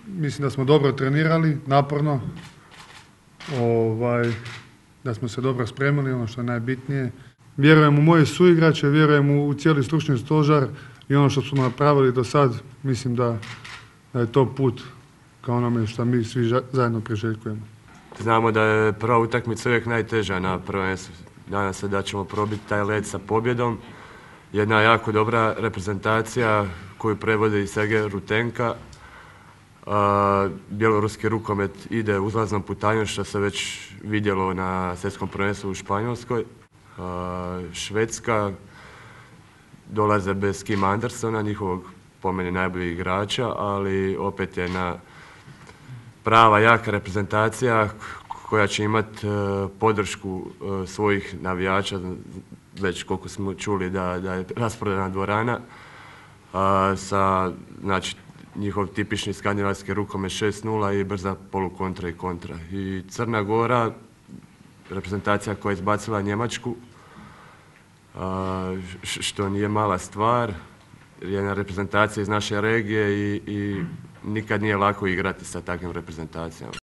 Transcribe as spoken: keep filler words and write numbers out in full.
mislim da smo dobro trenirali, naporno, ovaj, da smo se dobro spremili, ono što je najbitnije. Vjerujem u moje suigrače, vjerujem u cijeli stručni stožar i ono što smo napravili do sad, mislim da, da je to put ka onome što mi svi zajedno priželjkujemo. Znamo da je prva utakmica uvijek najteža na prvenstvu. Nadam se da ćemo probiti taj led sa pobjedom. Jedna jako dobra reprezentacija koju prevodi Sergej Rutenka. Bjeloruski rukomet ide uzlaznom putanjom što se već vidjelo na svjetskom prvenstvu u Španjolskoj. Švedska dolaze bez Kim Andersona, njihovog po meni najboljeg igrača, ali opet je na prava jaka reprezentacija koja će imati podršku svojih navijača, već koliko smo čuli da, da je rasprodana dvorana, sa znači, njihov tipični skandinavski rukomet šest nula i brza polukontra i kontra. I Crna Gora, reprezentacija koja je izbacila Njemačku, što nije mala stvar, jedna reprezentacija iz naše regije i, i nikad nije lako igrati sa takvim reprezentacijama.